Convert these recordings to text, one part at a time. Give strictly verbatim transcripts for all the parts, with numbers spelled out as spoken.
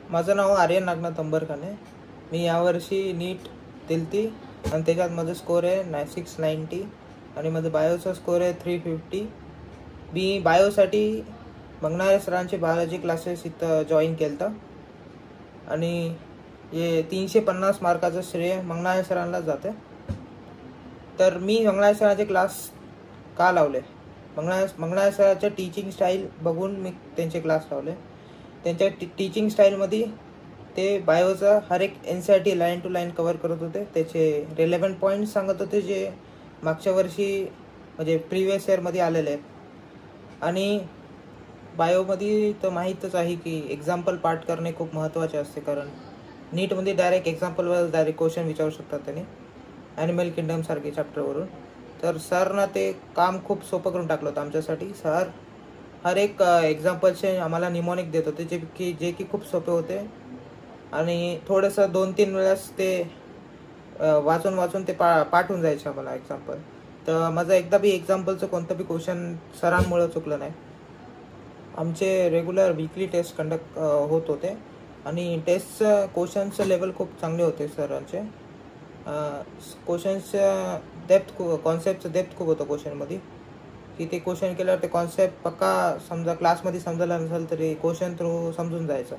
माझं नाव आर्यन नागनाथ अंबरखाने. मी यावर्षी नीट दिली ती आणि त्याच्यात माझं स्कोर आहे नाय सिक्स नाईंटी आणि माझं बायोचा स्कोर आहे थ्री फिफ्टी. मी बायोसाठी मंगनाळे सरांचे बायोलॉजी क्लासेस इथं जॉईन केलं होतं आणि हे तीनशे पन्नास मार्काचं श्रेय मंगनाळे सरांनाच जाते. तर मी मंगनाळे सरांचे क्लास का लावले, मंगनाळे मंगनाळे सरांच्या टीचिंग स्टाईल बघून मी त्यांचे क्लास लावले. त्यांच्या टी टीचिंग स्टाईलमध्ये ते बायोचा हर एक N C R T line to line cover करत होते. त्याचे रिलेव्हंट पॉईंट्स सांगत होते जे मागच्या वर्षी म्हणजे प्रिव्हियस इयरमध्ये आलेले आहेत. आणि बायोमध्ये तर माहीतच आहे की एक्झाम्पल पार्ट करणे खूप महत्त्वाचे असते, कारण नीटमध्ये डायरेक्ट एक्झाम्पलवर डायरेक्ट क्वेश्चन विचारू शकतात त्यांनी ॲनिमल किंगडमसारखे चॅप्टरवरून. तर सरनं ते काम खूप सोपं करून टाकलं होतं आमच्यासाठी. सर हर एक एक्झाम्पलचे आम्हाला निमोनिक देत होते जे की जे की खूप सोपे होते आणि थोडंसं दोन तीन वेळेस ते वाचून वाचून ते पा पाठवून जायचे आम्हाला एक्झाम्पल. तर माझं एकदा बी एक्झाम्पलचं कोणतं बी क्वेश्चन सरांमुळं चुकलं नाही. आमचे रेग्युलर वीकली टेस्ट कंडक्ट होत होते आणि टेस्टचं क्वेश्चनचं लेवल खूप चांगले होते सरांचे. क्वेश्चनचं डेप्थ खूप कॉन्सेप्टचं डेप्थ खूप होतं क्वेश्चनमध्ये, की ते क्वेश्चन केल्यावर ते कॉन्सेप्ट पक्का समजा क्लासमध्ये समजला नसेल तरी क्वेश्चन थ्रू समजून जायचं.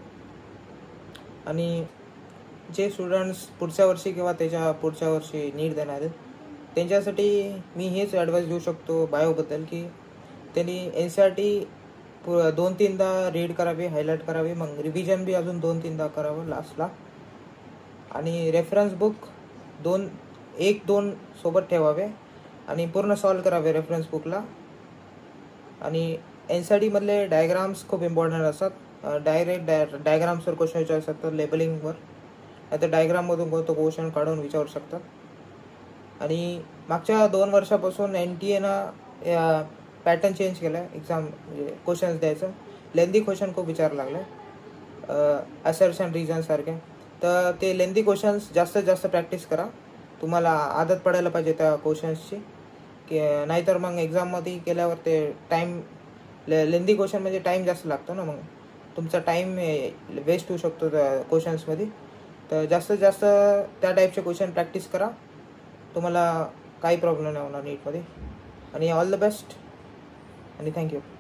आणि जे स्टुडंट्स पुढच्या वर्षी किंवा त्याच्या पुढच्या वर्षी नीट देणार आहेत त्यांच्यासाठी मी हेच ॲडवाईस देऊ शकतो बायोबद्दल, की त्यांनी एन सी आर टी दोन तीनदा रीड करावे, हायलाईट करावे, मग रिव्हिजन बी अजून दोन तीनदा करावं लास्टला. आणि रेफरन्स बुक दोन एक दोन सोबत ठेवावे आणि पूर्ण सॉल्व करावे रेफरन्स बुकला. आणि एन सी आर टीमधले डायग्राम्स खूप इम्पॉर्टंट असतात. डायरेक्ट डाय डायग्राम्सवर क्वेश्चन विचारू शकतात, लेबलिंगवर, नाही तर डायग्राममधून कोणतं क्वेश्चन काढून विचारू शकतात. आणि मागच्या दोन वर्षापासून एन टी एनं पॅटर्न चेंज केला आहे एक्झाम म्हणजे क्वेश्चन्स द्यायचं. लेंदी क्वेश्चन खूप विचारायला लागले, असर्शन रिझनसारखे. तर ते लेंदी क्वेश्चन्स जास्तीत जास्त प्रॅक्टिस करा, तुम्हाला आदत पडायला पाहिजे त्या क्वेश्चन्सची, की नाहीतर मग एक्झाममध्ये केल्यावर ते टाईम ले लेंदी क्वेश्चन म्हणजे टाईम जास्त लागतो ना, मग तुमचा टाईम वेस्ट होऊ शकतो त्या क्वेश्चन्समध्ये. तर जास्तीत जास्त त्या टाईपचे क्वेश्चन प्रॅक्टिस करा, तुम्हाला काही प्रॉब्लेम नाही होणार नीटमध्ये. आणि ऑल द बेस्ट आणि थँक्यू.